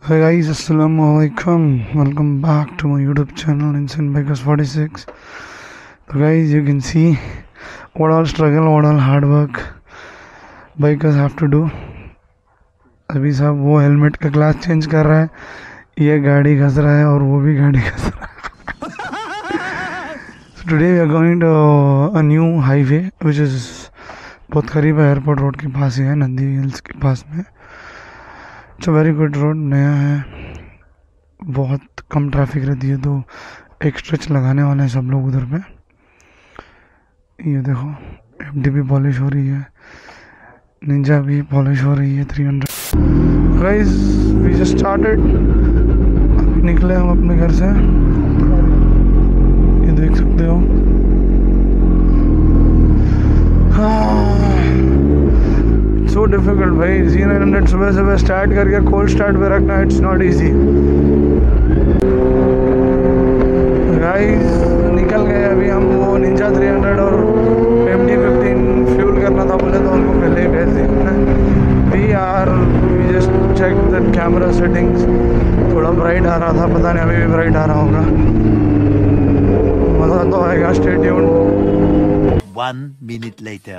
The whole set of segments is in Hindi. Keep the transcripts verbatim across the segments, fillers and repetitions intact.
Hey guys, assalamu alaikum. Welcome back to my YouTube channel Insane Bikers forty-six. So guys, you can see what all struggle, what all hard work bikers have to do. अभी सब वो हेलमेट का ग्लास चेंज कर रहा है, ये गाड़ी घस रहा है और वो भी गाड़ी घस रहा है. So today we are going to a new highway which is बहुत करीब है, एयरपोर्ट रोड के पास ही है, नंदी हिल्स के पास में. इट्स वेरी गुड रोड, नया है, बहुत कम ट्रैफिक रहती है, तो एक स्ट्रेच लगाने वाले हैं सब लोग उधर पे. ये देखो एफ डी भी पॉलिश हो रही है, निंजा भी पॉलिश हो रही है. Three hundred guys, we just started. अभी निकले हम अपने घर से, ये देख सकते हो. सो डिफिकल्ट भाई, जी नाइन हंड्रेड सुबह सुबह स्टार्ट करके कोल्ड स्टार्ट पे रखना, इट्स नॉट इजी. गाइस निकल गए अभी हम. वो निंजा थ्री हंड्रेड और एम डी फिफ्टीन फ्यूल करना था, बोले तो उनको पहले ही भेज दिया. We are we just check the camera settings. थोड़ा ब्राइट आ रहा था, पता नहीं अभी भी ब्राइट आ रहा होगा. मज़ा तो आएगा, stay tuned. One minute later.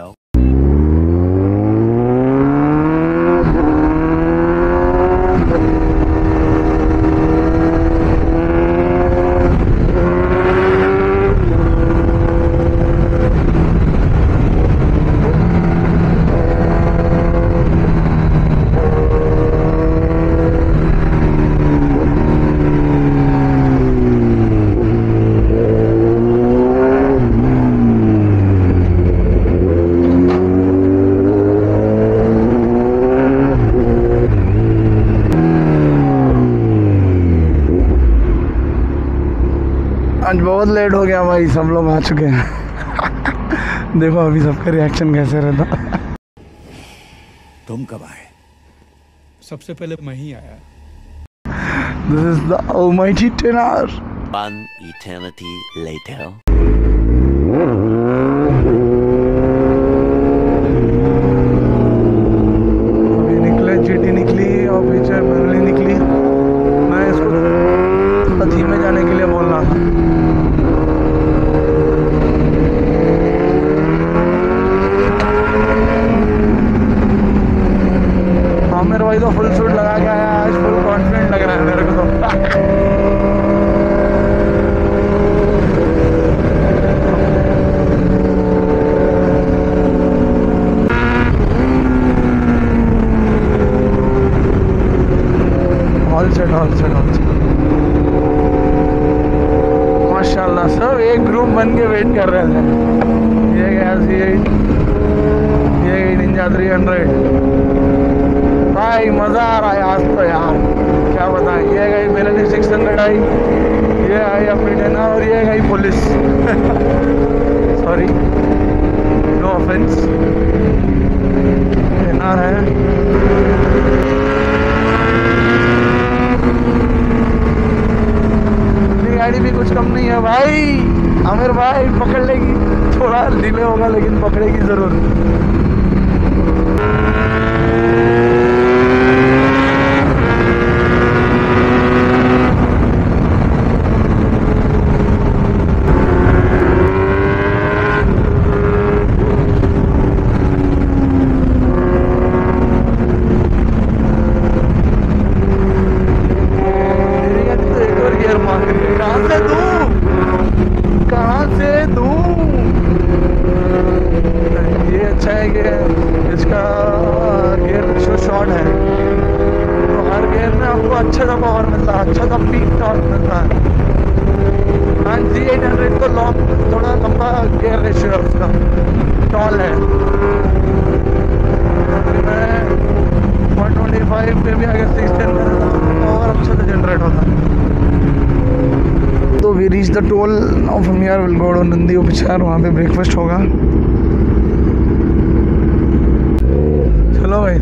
आज बहुत लेट हो गया भाई, सब लोग आ चुके हैं. देखो अभी सबका रिएक्शन कैसे रहता. तुम कब आए? सबसे पहले मैं ही आया. This is the almighty ten hour. One eternity later. अभी निकले, जीटी निकली और पीछे बर्ली निकली. मैं इसको थोड़ा धीमे जाने के लिए बोल रहा था. आमिर भाई तो फुल सूट लगा के आया आज, फुल कॉन्फिडेंट लग रहा है मेरे को तो. All set all set all set. माशाल्लाह सब एक ग्रुप बन के वेट कर रहे थे. ये गया सी एट, ये गई निंजा थ्री हंड्रेड. भाई मज़ा आ रहा है आज तो यार, क्या बताएं. ये गई बेलेनी सिक्स हंड्रेड आई, ये आई अपनी टेन और ये गई police. Sorry, no offence, ten R है. गाड़ी भी कुछ कम नहीं है भाई. आमिर भाई पकड़ लेगी, थोड़ा डिले होगा लेकिन पकड़ेगी जरूर. इसका गियर रेशियो शॉर्ट है, तो हर गियर में आपको अच्छा सा पावर मिलता है, अच्छा सा पीक टॉर्क मिलता है. एंड जी एट हंड्रेड तो लॉन्ग, थोड़ा लंबा गियर रेशियो है उसका, टॉल है. मैं वन ट्वेंटी फाइव पे भी अगर सिक्सटीन में पावर अच्छा से जनरेट होता. तो we reach the toll now. From here will go to Nandi Upachar, वहाँ पे ब्रेकफास्ट होगा. चलो भाई.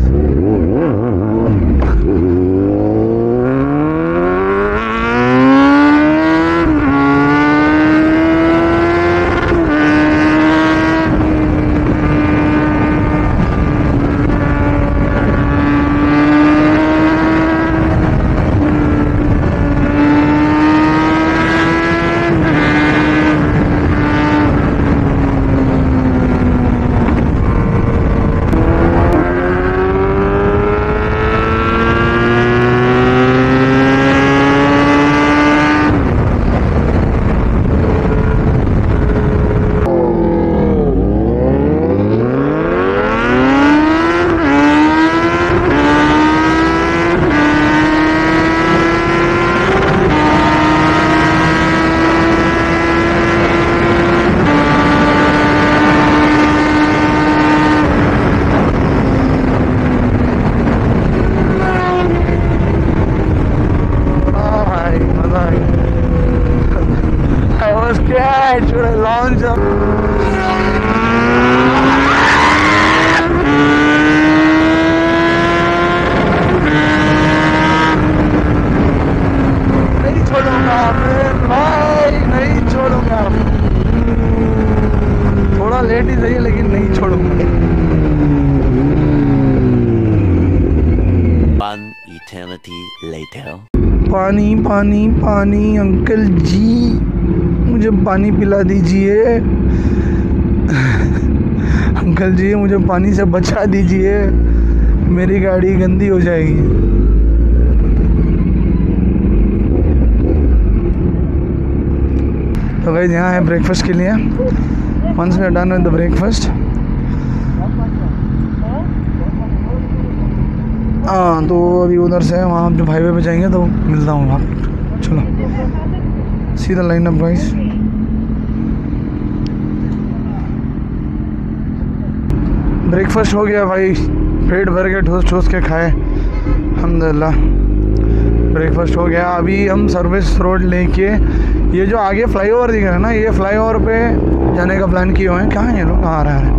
eternity later. पानी पानी पानी अंकल जी, मुझे पानी पिला दीजिए। अंकल जी मुझे पानी से बचा दीजिए, मेरी गाड़ी गंदी हो जाएगी। तो गाइस यहाँ है ब्रेकफास्ट के लिए। Once we are done with the breakfast, हाँ तो अभी उधर से वहाँ जब हाईवे पे जाएंगे तो मिलता हूँ वहाँ। चलो see the line up guys. Breakfast हो गया भाई, पेट भर के ठोस ठोस के खाए, अल्हम्दुलिल्लाह ब्रेकफास्ट हो गया। अभी हम सर्विस रोड लेके, ये जो आगे फ्लाईओवर दिख रहा है ना, ये फ्लाईओवर पे जाने का प्लान किए हुए हैं। कहाँ हैं ये लोग? कहाँ आ रहे हैं?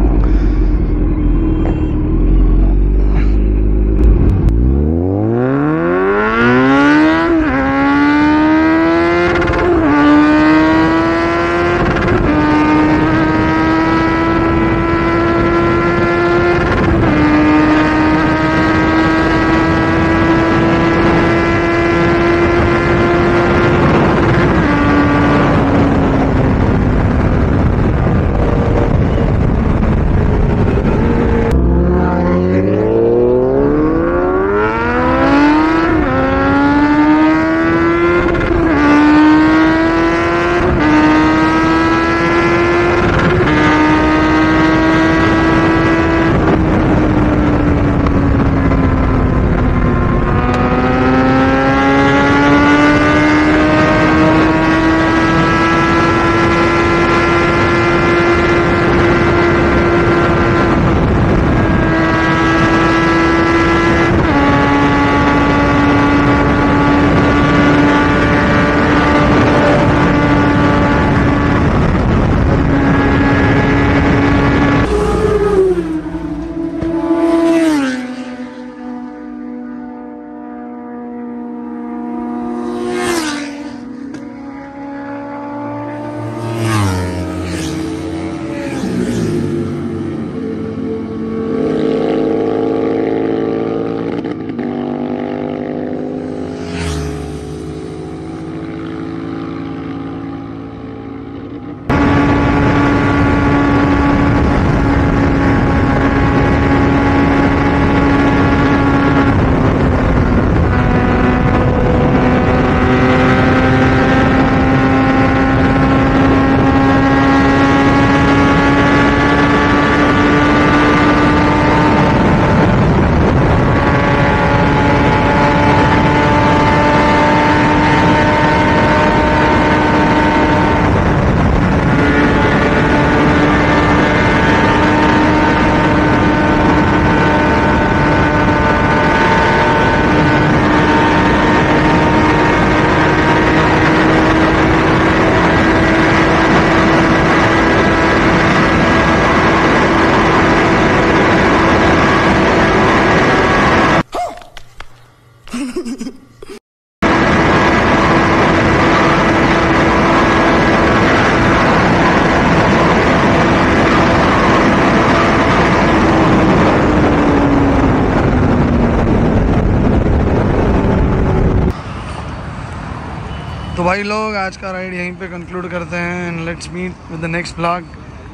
तो भाई लोग आज का राइड यहीं पे कंक्लूड करते हैं and let's meet with the next blog.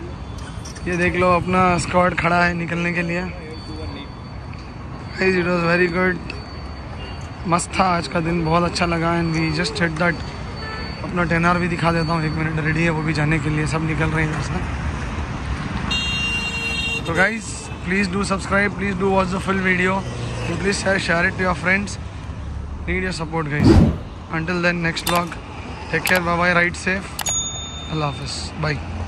ये देख लो अपना स्क्वाड खड़ा है निकलने के लिए। इट वाज वेरी गुड, मस्त था आज का दिन, बहुत अच्छा लगा and we just hit that. अपना टेन आर भी दिखा देता हूँ, एक मिनट रेडी है वो भी जाने के लिए, सब निकल रहे हैं इसमें। तो guys please do subscribe, please do watch the full video, please share share it to your friends, need your support guys. Until then, next vlog, take care, bye bye, ride safe, Allah Hafiz, bye.